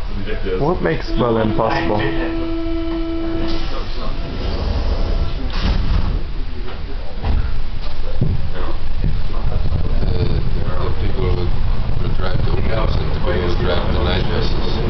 What makes Berlin possible? The people who drive the wheels and the people who drive the night buses.